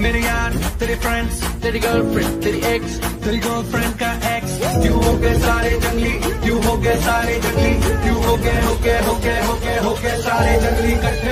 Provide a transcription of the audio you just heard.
मेरे यार, तेरे फ्रेंड्स, तेरी गर्लफ्रेंड, तेरी एक्स, तेरी गर्लफ्रेंड का एक्स, क्यों हो गए सारे जंगली, क्यों हो गए सारे जंगली, क्यों हो गए सारे जंगली।